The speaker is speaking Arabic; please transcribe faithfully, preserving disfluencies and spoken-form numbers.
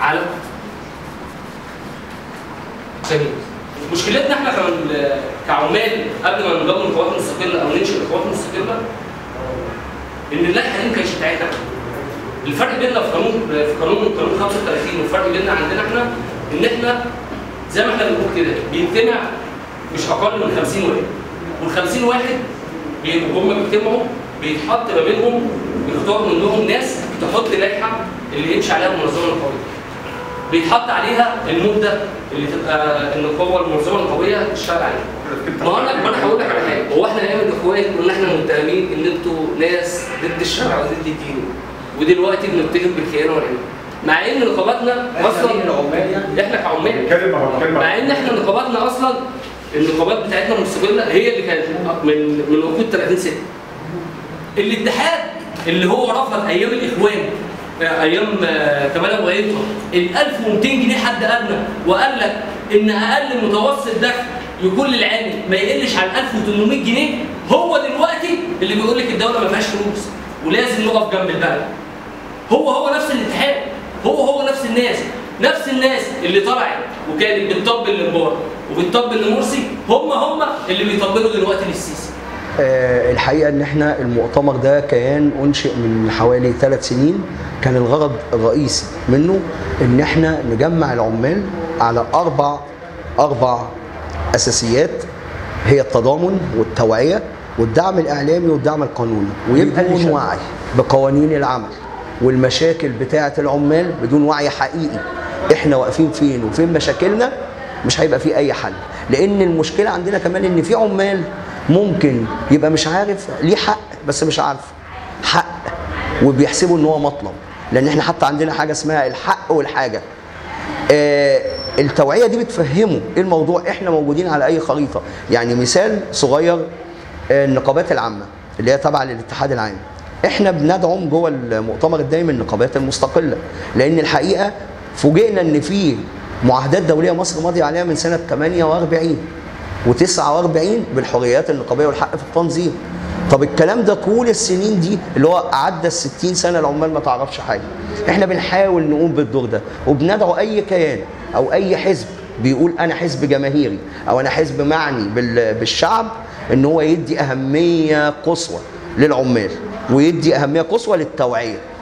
على ثانية. مشكلتنا احنا كعمال قبل ما نكون نقابات مستقله او ننشئ نقابات مستقله ان اللائحه دي ما كانتش بتاعتنا. الفرق بيننا في قانون في قانون قانون خمسة وثلاثين والفرق بيننا عندنا احنا ان احنا زي ما احنا بنقول كده بيجتمع مش اقل من خمسين واحد، وال خمسين واحد بيبقوا هم بيجتمعوا بيتحط ما بينهم بيختاروا منهم ناس تحط لائحه اللي يمشي عليها المنظمه النقابيه. بيتحط عليها المده اللي تبقى النقابه المنظمه النقابيه تشتغل عليها. ما انا ما انا هقول لك على حاجه، هو احنا ايام الاخوان كنا احنا متهمين ان انتوا ناس ضد الشرع وضد الدين، ودلوقتي بنتهم بالخيانه والعناد. مع ان نقاباتنا اصلا احنا كعمال مع ان احنا نقاباتنا اصلا النقابات بتاعتنا المستقله هي اللي كانت من من وقود ثلاثين ستة. الاتحاد اللي هو رفض ايام الاخوان ايام كمال ابو غيطه ال ألف ومئتين جنيه حد ادنى، وقال لك ان اقل متوسط دخل يكون للعامل ما يقلش عن ألف وثمانمئة جنيه، هو دلوقتي اللي بيقول لك الدوله ما فيهاش فلوس ولازم نقف جنب البلد. هو هو نفس الاتحاد، هو هو نفس الناس، نفس الناس اللي طلعت وكانت بتطبل لمبارك وبتطبل لمرسي هم هم اللي بيطبلوا دلوقتي للسيسي. أه الحقيقه ان احنا المؤتمر ده كان انشئ من حوالي ثلاث سنين، كان الغرض الرئيسي منه ان احنا نجمع العمال على اربع اربع اساسيات، هي التضامن والتوعيه والدعم الاعلامي والدعم القانوني، ويبقى بدون وعي بقوانين العمل والمشاكل بتاعه العمال، بدون وعي حقيقي احنا واقفين فين وفين مشاكلنا، مش هيبقى في اي حل. لان المشكله عندنا كمان ان في عمال ممكن يبقى مش عارف ليه حق بس مش عارف حق وبيحسبوا ان هو مطلب، لان احنا حتى عندنا حاجه اسمها الحق والحاجه. آه التوعيه دي بتفهمه ايه الموضوع، احنا موجودين على اي خريطه. يعني مثال صغير، آه النقابات العامه اللي هي تابعه للاتحاد العام، احنا بندعم جوه المؤتمر الدائم النقابات المستقله، لان الحقيقه فوجئنا ان في معاهدات دوليه مصر ماضيه عليها من سنه ثمانية وأربعين وتسعة وأربعين بالحريات النقابيه والحق في التنظيم. طب الكلام ده طول السنين دي اللي هو عدى ال ستين سنه العمال ما تعرفش حاجه. احنا بنحاول نقوم بالدور ده وبندعو اي كيان او اي حزب بيقول انا حزب جماهيري او انا حزب معني بالشعب ان هو يدي اهميه قصوى للعمال ويدي اهميه قصوى للتوعيه.